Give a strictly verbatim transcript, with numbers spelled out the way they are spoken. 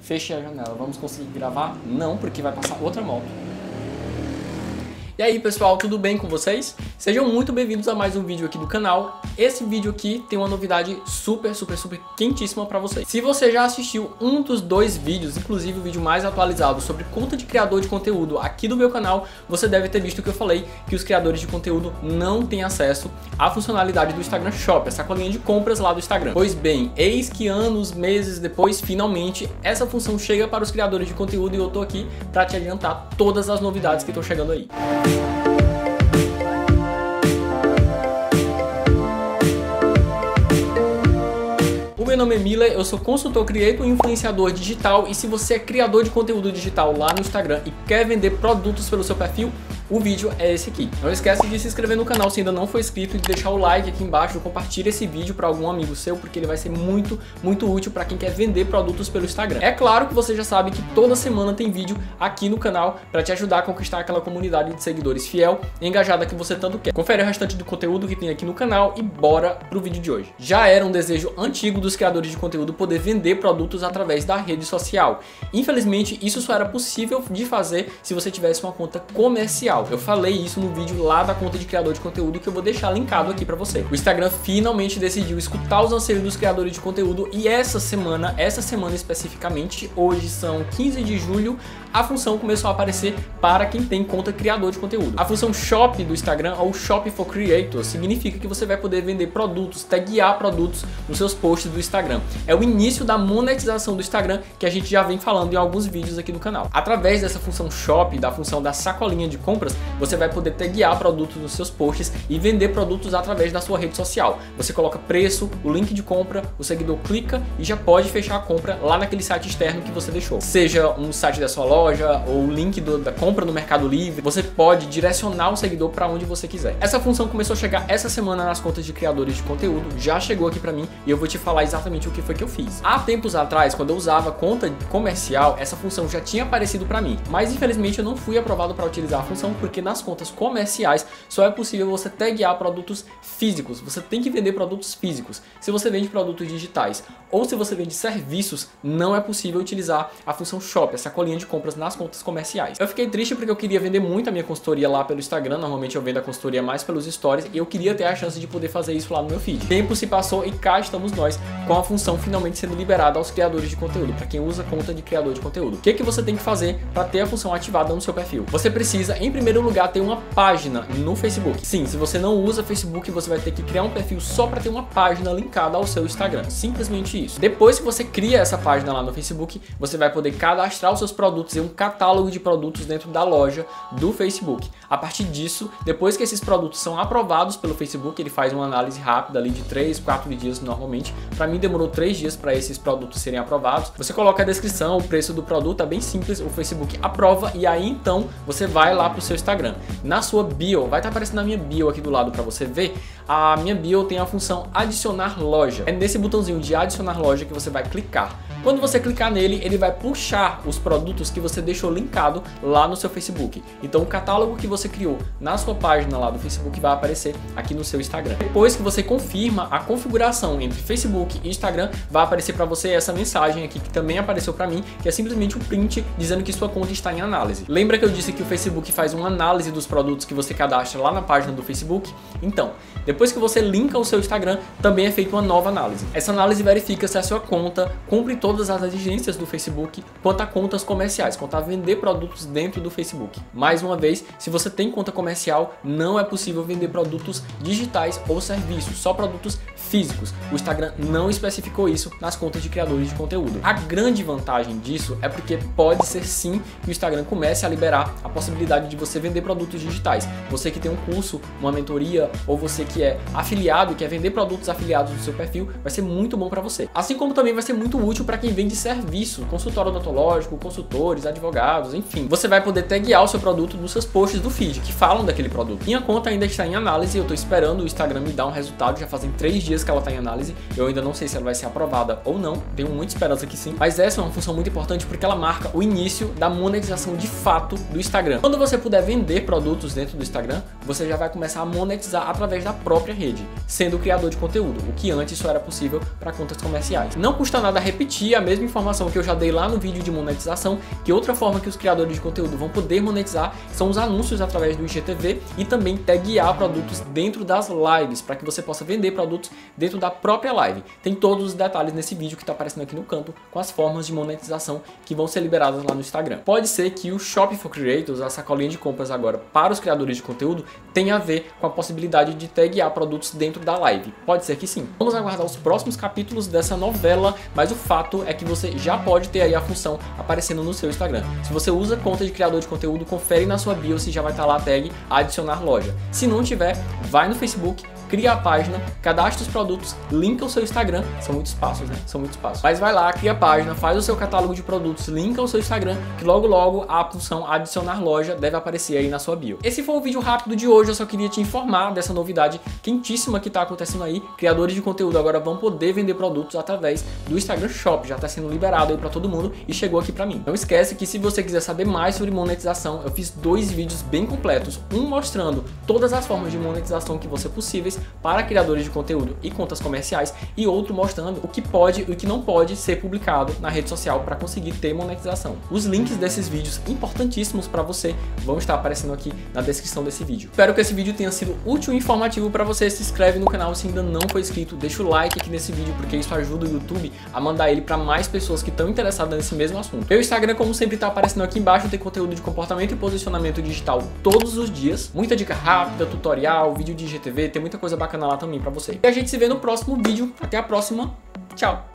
Fechei a janela. Vamos conseguir gravar? Não, porque vai passar outra moto. E aí pessoal, tudo bem com vocês? Sejam muito bem-vindos a mais um vídeo aqui do canal. Esse vídeo aqui tem uma novidade super, super, super quentíssima pra vocês. Se você já assistiu um dos dois vídeos, inclusive o vídeo mais atualizado sobre conta de criador de conteúdo aqui do meu canal, você deve ter visto que eu falei que os criadores de conteúdo não têm acesso à funcionalidade do Instagram Shop, essa colinha de compras lá do Instagram. Pois bem, eis que anos, meses depois, finalmente, essa função chega para os criadores de conteúdo e eu tô aqui pra te adiantar todas as novidades que estão chegando aí. Meu nome é Miller, eu sou consultor creator e influenciador digital, e se você é criador de conteúdo digital lá no Instagram e quer vender produtos pelo seu perfil, o vídeo é esse aqui. Não esquece de se inscrever no canal se ainda não for inscrito e de deixar o like aqui embaixo, compartilha esse vídeo para algum amigo seu, porque ele vai ser muito, muito útil para quem quer vender produtos pelo Instagram. É claro que você já sabe que toda semana tem vídeo aqui no canal para te ajudar a conquistar aquela comunidade de seguidores fiel e engajada que você tanto quer. Confere o restante do conteúdo que tem aqui no canal e bora pro vídeo de hoje. Já era um desejo antigo dos criadores de conteúdo poder vender produtos através da rede social. Infelizmente, isso só era possível de fazer se você tivesse uma conta comercial. Eu falei isso no vídeo lá da conta de criador de conteúdo que eu vou deixar linkado aqui pra você. O Instagram finalmente decidiu escutar os anseios dos criadores de conteúdo e essa semana, essa semana especificamente, hoje são quinze de julho, a função começou a aparecer para quem tem conta criador de conteúdo. A função Shop do Instagram, ou Shop for Creators, significa que você vai poder vender produtos, taguear produtos nos seus posts do Instagram. É o início da monetização do Instagram que a gente já vem falando em alguns vídeos aqui no canal. Através dessa função Shop, da função da sacolinha de compras, você vai poder taguear produtos nos seus posts e vender produtos através da sua rede social. Você coloca preço, o link de compra, o seguidor clica e já pode fechar a compra lá naquele site externo que você deixou. Seja um site da sua loja ou o link do, da compra no Mercado Livre, você pode direcionar o seguidor para onde você quiser. Essa função começou a chegar essa semana nas contas de criadores de conteúdo, já chegou aqui para mim e eu vou te falar exatamente o que foi que eu fiz. Há tempos atrás, quando eu usava conta comercial, essa função já tinha aparecido para mim, mas infelizmente eu não fui aprovado para utilizar a função porque nas contas comerciais só é possível você taguear produtos físicos. Você tem que vender produtos físicos. Se você vende produtos digitais ou se você vende serviços, não é possível utilizar a função Shop, essa colinha de compras nas contas comerciais. Eu fiquei triste porque eu queria vender muito a minha consultoria lá pelo Instagram. Normalmente eu vendo a consultoria mais pelos stories e eu queria ter a chance de poder fazer isso lá no meu feed. O tempo se passou e cá estamos nós com a função finalmente sendo liberada aos criadores de conteúdo, para quem usa conta de criador de conteúdo. O que que você tem que fazer para ter a função ativada no seu perfil? Você precisa, em primeiro lugar, ter uma página no Facebook. Sim, se você não usa Facebook, você vai ter que criar um perfil só para ter uma página linkada ao seu Instagram. Simplesmente isso. Depois que você cria essa página lá no Facebook, você vai poder cadastrar os seus produtos em um catálogo de produtos dentro da loja do Facebook. A partir disso, depois que esses produtos são aprovados pelo Facebook, ele faz uma análise rápida ali de três, quatro dias normalmente. Para mim demorou três dias para esses produtos serem aprovados. Você coloca a descrição, o preço do produto, é bem simples, o Facebook aprova e aí então você vai lá para o seu Instagram. Na sua bio, vai estar aparecendo na minha bio aqui do lado para você ver, a minha bio tem a função adicionar loja. É nesse botãozinho de adicionar loja que você vai clicar. Quando você clicar nele, ele vai puxar os produtos que você deixou linkado lá no seu Facebook. Então o catálogo que você criou na sua página lá do Facebook vai aparecer aqui no seu Instagram. Depois que você confirma a configuração entre Facebook e Instagram, vai aparecer para você essa mensagem aqui que também apareceu para mim, que é simplesmente um print dizendo que sua conta está em análise. Lembra que eu disse que o Facebook faz uma análise dos produtos que você cadastra lá na página do Facebook? Então, depois que você linka o seu Instagram, também é feita uma nova análise. Essa análise verifica se a sua conta cumpre todas as exigências do Facebook quanto a contas comerciais, quanto a vender produtos dentro do Facebook. Mais uma vez, se você tem conta comercial, não é possível vender produtos digitais ou serviços, só produtos físicos. O Instagram não especificou isso nas contas de criadores de conteúdo. A grande vantagem disso é porque pode ser sim que o Instagram comece a liberar a possibilidade de você vender produtos digitais. Você que tem um curso, uma mentoria, ou você que é afiliado e quer vender produtos afiliados no seu perfil, vai ser muito bom para você. Assim como também vai ser muito útil para quem vende serviço, consultório odontológico, consultores, advogados, enfim. Você vai poder taguear o seu produto nos seus posts do feed que falam daquele produto. Minha conta ainda está em análise, eu estou esperando o Instagram me dar um resultado, já fazem três dias dias que ela está em análise. Eu ainda não sei se ela vai ser aprovada ou não, tenho muita esperança que sim. Mas essa é uma função muito importante porque ela marca o início da monetização de fato do Instagram. Quando você puder vender produtos dentro do Instagram, você já vai começar a monetizar através da própria rede, sendo criador de conteúdo, o que antes só era possível para contas comerciais. Não custa nada repetir a mesma informação que eu já dei lá no vídeo de monetização, que outra forma que os criadores de conteúdo vão poder monetizar são os anúncios através do I G T V e também taguear produtos dentro das lives, para que você possa vender produtos dentro da própria live. Tem todos os detalhes nesse vídeo que está aparecendo aqui no canto, com as formas de monetização que vão ser liberadas lá no Instagram. Pode ser que o Shop for Creators, a sacolinha de compras agora para os criadores de conteúdo, tenha a ver com a possibilidade de taguear produtos dentro da live. Pode ser que sim. Vamos aguardar os próximos capítulos dessa novela, mas o fato é que você já pode ter aí a função aparecendo no seu Instagram. Se você usa conta de criador de conteúdo, confere na sua bio se já vai estar lá a tag adicionar loja. Se não tiver, vai no Facebook, cria a página, cadastra os produtos, linka o seu Instagram, são muitos passos, né? São muitos passos. Mas vai lá, cria a página, faz o seu catálogo de produtos, linka o seu Instagram, que logo logo a função adicionar loja deve aparecer aí na sua bio. Esse foi o vídeo rápido de hoje, eu só queria te informar dessa novidade quentíssima que tá acontecendo aí. Criadores de conteúdo agora vão poder vender produtos através do Instagram Shop, já tá sendo liberado aí para todo mundo e chegou aqui para mim. Não esquece que se você quiser saber mais sobre monetização, eu fiz dois vídeos bem completos, um mostrando todas as formas de monetização que vão ser possíveis para criadores de conteúdo e contas comerciais e outro mostrando o que pode e o que não pode ser publicado na rede social para conseguir ter monetização. Os links desses vídeos importantíssimos para você vão estar aparecendo aqui na descrição desse vídeo. Espero que esse vídeo tenha sido útil e informativo para você. Se inscreve no canal se ainda não for inscrito, deixa o like aqui nesse vídeo porque isso ajuda o YouTube a mandar ele para mais pessoas que estão interessadas nesse mesmo assunto. Meu Instagram, como sempre, está aparecendo aqui embaixo, tem conteúdo de comportamento e posicionamento digital todos os dias, muita dica rápida, tutorial, vídeo de I G T V, tem muita coisa bacana lá também pra você. E a gente se vê no próximo vídeo. Até a próxima. Tchau!